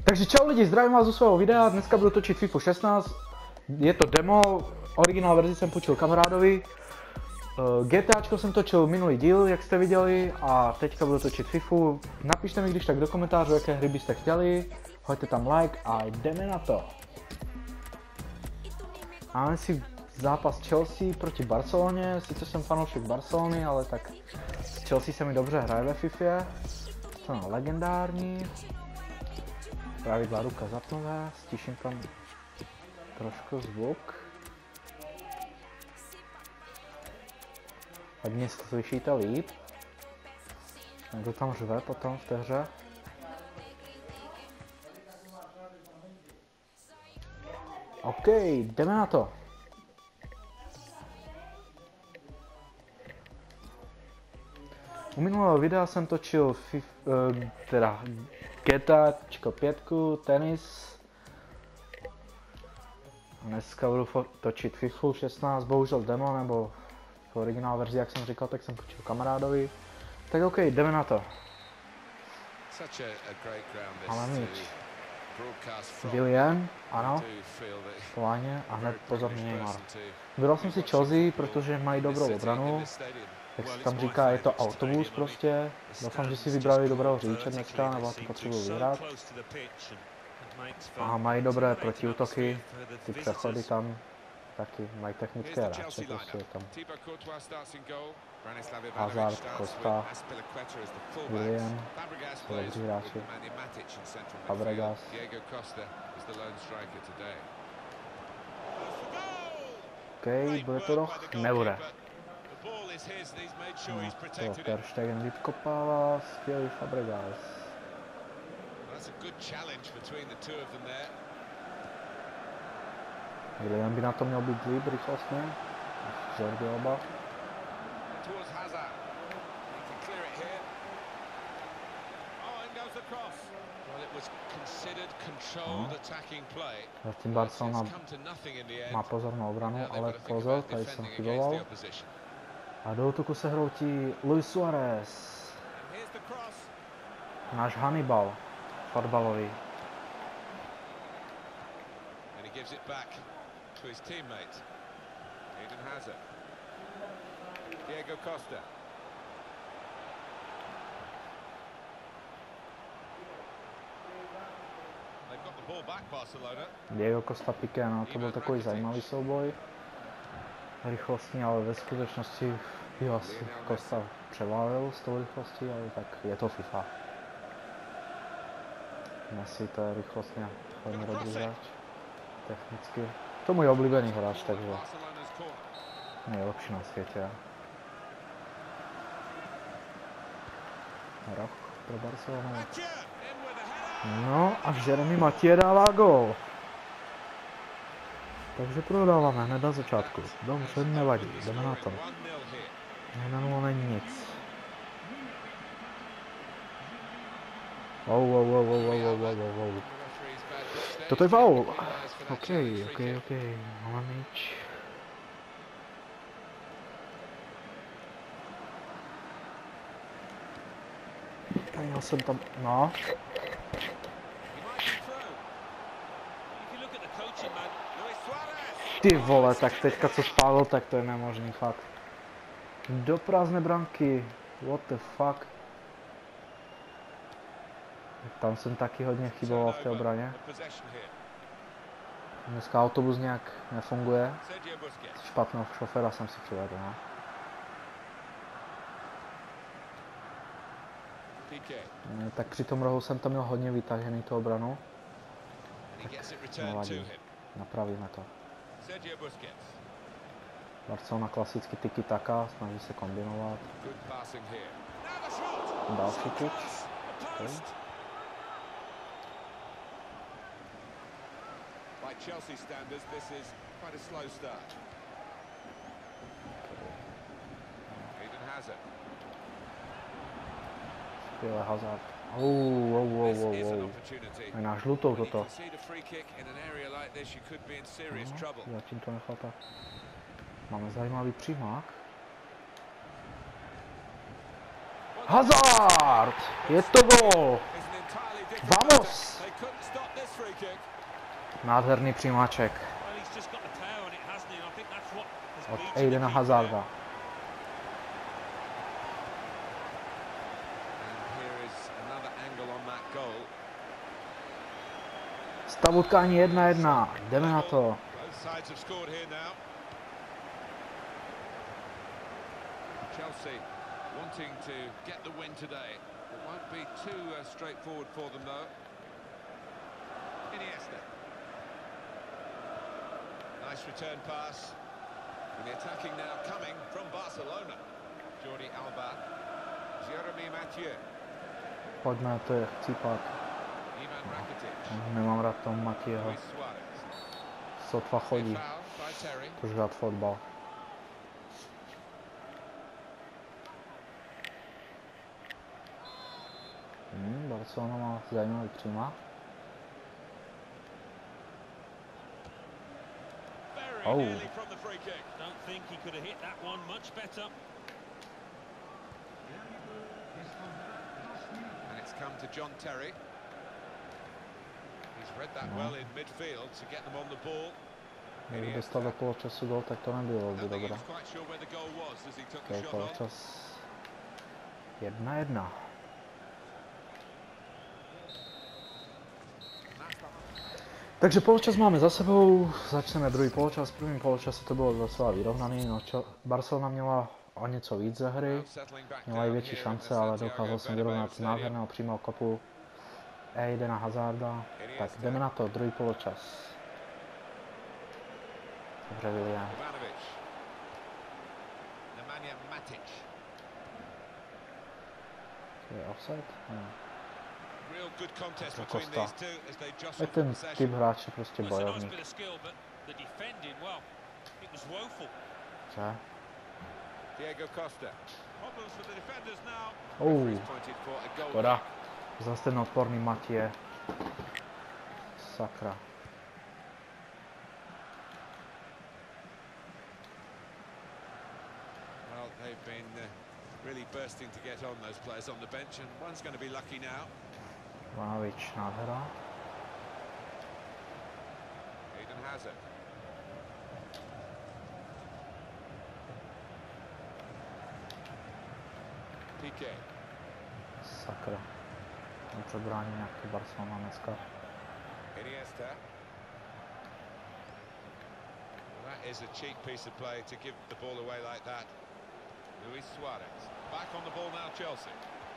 Takže čau lidi, zdravím vás u svého videa, dneska budu točit FIFA 16, je to demo, originál verzi jsem půjčil kamarádovi, GTAčko jsem točil minulý díl, jak jste viděli, a teďka budu točit FIFU. Napište mi když tak do komentářů, jaké hry byste chtěli, hoďte tam like a jdeme na to. Máme si zápas Chelsea proti Barceloně, sice jsem fanoušek Barcelony, ale tak Chelsea se mi dobře hraje ve Fifě, to je legendární. Pravidla ruka zapnové, stiším tam trošku zvuk. Ať mě slyšíte líp. Někdo tam řve potom v té hře. OK, jdeme na to. U minulého videa jsem točil GTAčko 5, tenis. A dneska budu točit FIFU 16, bohužel demo, nebo v originál verzi, jak jsem říkal, tak jsem půjčil kamarádovi. Tak OK, jdeme na to. Máme míč. William, ano, Poláně a hned pozor Neymar. Vybral jsem si Chelsea, protože mají dobrou obranu. Jak se tam říká, je to autobus prostě. Doufám, že si vybrali dobrého řidiče dneska, nebo to potřebuji vyhrát. A mají dobré protiútoky, ty přechody tam taky mají technické hráče, prostě je tam Hazard, Costa, William, dobří hráči, Fabregas. OK, bude to roh? Nebude. No, to Ter Stegen vytkopává, skvělý Fabregas. William by na to měl být líp rychlostně. Jordi Alba. Zatím Barcelona má pozor na obranu, ale pozor, tady jsem chyboval. A do útoku se hroutí Luis Suárez. Náš Hannibal, fotbalový. To his teammate, Eden Hazard, Diego Costa. They've got the ball back, Barcelona. Diego Costa Piqué, no to byl takový zajímavý souboj. Rychlostní, ale ve skutečnosti jo, asi Costa převálil s tou rychlostí, ale tak je to FIFA. Messi to je rychlostně hodně dobrý hráč, technicky. To je můj oblíbený hráč, takže nejlepší na světě. Roh pro Barcelonu. No a Jeremy Mathieu dává gól. Takže prodáváme hned na začátku. Dobře, nevadí, jdeme na to. Na 0 není nic. Wow. Toto je foul. OK. Máme míč. Já jsem tam, no. Ty vole, tak teďka co spálil, tak to je nemožný fakt. Do prázdné branky. What the fuck. Tam jsem taky hodně chyboval v té obraně. Dneska autobus nějak nefunguje. Špatného šoféra jsem si přivedl, no. Tak při tom rohu jsem to měl hodně vytažený, tu obranu. Tak nevadí, napravíme to. Barcelona klasicky tiki-taka, snaží se kombinovat. Další tyč. Okay. By Chelsea standards, this is quite a slow start. Eden Hazard. Skvěle Hazard. Wow. Je na žlutou toto. No, zatím to nechal tak. Máme zajímavý přímák. Hazard! Je to gól! Vamos! They couldn't stop this free kick. Nádherný přímáček Well, he's just got the tail on it, hasn't he? I think that's what has od beaten the Aidena keeper Hazarda. there. And here is another angle on that goal. Stav utkání 1-1. Jdeme na to. Both sides have scored here now. Chelsea wanting to get the win today. It won't be too straightforward for them though. Iniesta. Nice return pass. And the attacking now coming from Barcelona. Jordi Alba. Jeremy Mathieu. Pojďme, to je chcípat. Ivan Rakitic. Nemám rád toho Matějeho. Luis Suarez. Sotva chodí. Foul by Terry. Pořád fotbal. Barcelona má zajímavý přímák. Very Oh. nearly from the free kick. Don't think he could have hit that one much better. And it's come to John Terry. He's read that well in midfield to get them on the ball. Kdyby dostal do poločasu gol, tak to nebylo by I think he dobré. was quite sure where the goal was as he took the Okay, shot on. poločas 1-1. Takže poločas máme za sebou, začneme druhý poločas. V prvním poločase to bylo docela vyrovnaný, no Barcelona měla o něco víc ze hry, měla i větší šance, ale dokázal jsem vyrovnat z nádherného přímého kopu Aidena Hazarda. Tak jdeme na to, druhý poločas. Dobře, William. Ivanovic. Nemanja Matic. Je offside? Ne. Real good contest To between Costa. these two as they Je jostle for ten possession. typ hráče prostě Well, it's a nice bojovník. bit of skill, but the defending, well, it was woeful. Že? Diego Costa. Problems for the defenders now. Oh, He's pointed for a goal. škoda. Zase ten odporný Matěje. Sakra. Well, they've been really bursting to get on, those players on the bench, and one's going to be lucky now. Ivanovič, nádhera. Eden Hazard. Piqué. Sakra. Něco brání nějaký Barcelona dneska. Iniesta. That is a cheap piece of play to give the ball away like that. Luis Suarez. Back on the ball now, Chelsea.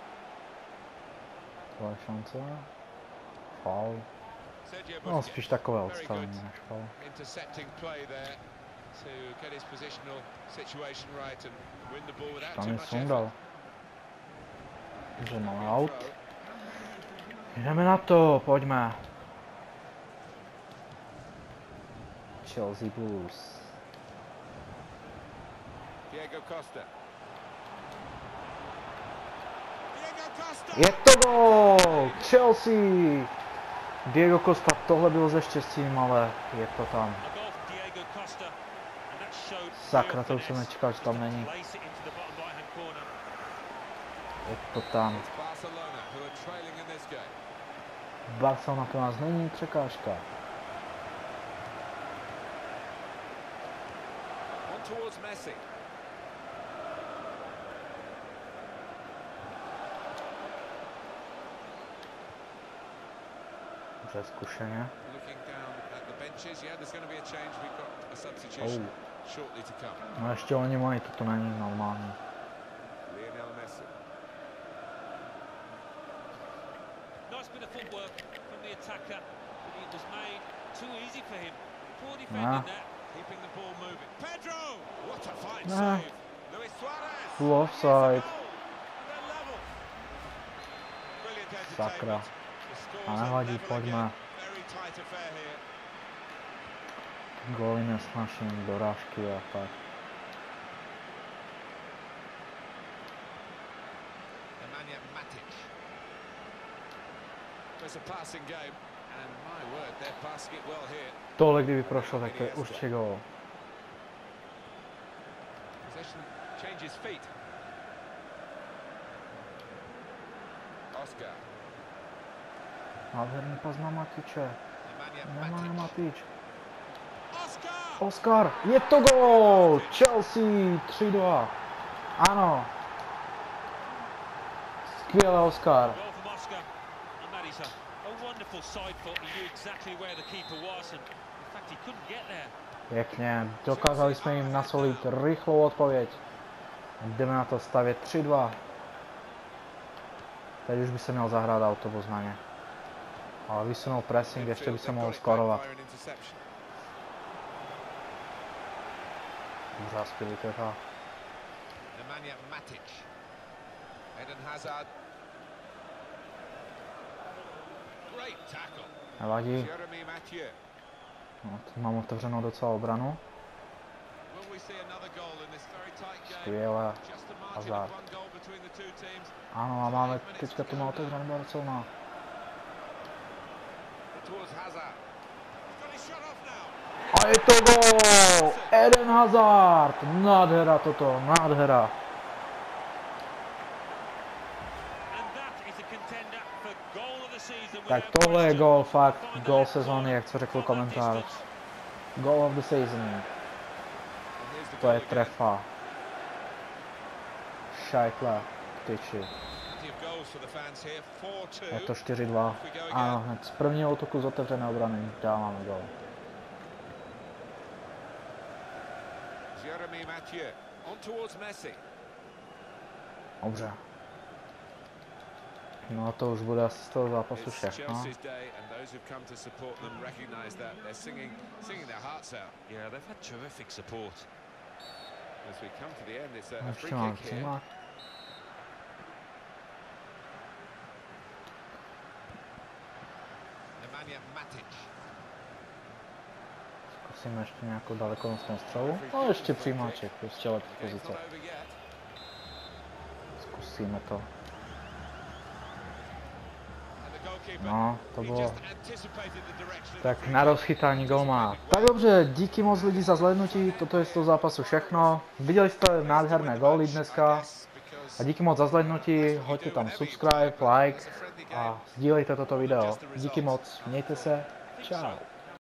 Tvoje šance. Faul. Sergio No, Busquets. spíš takové Very odstavení good než faul. intercepting play there to get his positional situation right and win the ball without Tam too je much sundal. effort. Že máme out. Jdeme na to, pojďme. Chelsea Blues. Diego Costa. Diego Costa. Je to gol! Chelsea! Diego Costa, tohle bylo ze štěstím, ale je to tam. A goal from Diego Costa, and that showed Sakra, real to už jsem finesse. nečekal, že tam Just to není. place it into the bottom right-hand corner. Je to tam. It's Barcelona who are trailing in this game. Barcelona to nás není překážka. On towards Messi. Dobře, zkušeně. Looking down at the benches. Yeah, there's going to be a change. We've got a substitution shortly to come. No ještě oni mají, toto není normální. Lionel Messi. Nice bit of footwork from the attacker, but it was made too easy for him. Poor defending there. Keeping the ball moving. Pedro! What a fine Nah. save. Luis Suarez. Full offside. Yes, a goal. And they're level. Brilliant Sakra. entertainment. The scores A are nevadí, level pojďme. again. Very tight affair here. Góly nesnaším, dorážky a tak. Nemanja Matic. There's a passing game, and my word, they're passing it well here. Tohle kdyby prošlo, tak to je určitě gól. Possession changes feet. Oscar. Nádherný pas na Matiče. Nemá Nemanja Matic. Matič. Oscar! Oscar, je to gól! Chelsea 3-2. Ano. Skvělé, Oscar. Well from Oscar, and that is a wonderful side foot. He knew exactly where the keeper was, and in fact he couldn't get there. Pěkně, dokázali jsme jim nasolit rychlou odpověď. Jdeme na to stavět 3-2. Teď už by se měl zahrát autobus na ně. Ale vysunul pressing, ještě by se mohl skorovat. Úžas, skvělý trefá. Nemanja Matic. Eden Hazard. Great tackle. Nevadí. Jeremy Mathieu. No, mám otevřenou docela obranu. Will we see another goal in this very tight game? Skvěle. Just a margin Hazard. of one goal between the two teams. Ano, a máme teďka tu má otevřenou Barcelona. Towards Hazard. He's got his shot off now. A je to gól! Eden Hazard! Nádhera toto, nádhera. And that is a contender for goal of the season. Tak without tohle je question. gól, fakt, gól sezóny, jak co řekl komentář. Goal of the season. And here's the To goal je again. trefa. Šajtle, tyči. Plenty of goals for the fans here. 4-2. Je to 4-2. Ano, hned z prvního útoku z otevřené obrany dáváme gól. Jeremy Mathieu. On towards Messi. Dobře. No a to už bude asi z toho zápasu It's všechno. Chelsea's day, and those who've come to support them recognise that they're singing their hearts out. Yeah, they've had terrific support. As we come to the end, it's a free Ještě mám kick here. přímák. Nemanja Matic. Zkusíme ještě nějakou dalekonosnou střelu. No ještě přímáček, ještě lepší Game's pozice. not over yet. Zkusíme to. And the goalkeeper, No, to he bylo just anticipated the direction of the tak free na kick. rozchytání gól má. Tak dobře, díky moc lidi za zhlédnutí, toto je z toho zápasu všechno. Viděli jste nádherné góly dneska. A díky moc za zhlédnutí, hoďte tam subscribe, like a sdílejte toto video. Díky moc, mějte se, čau.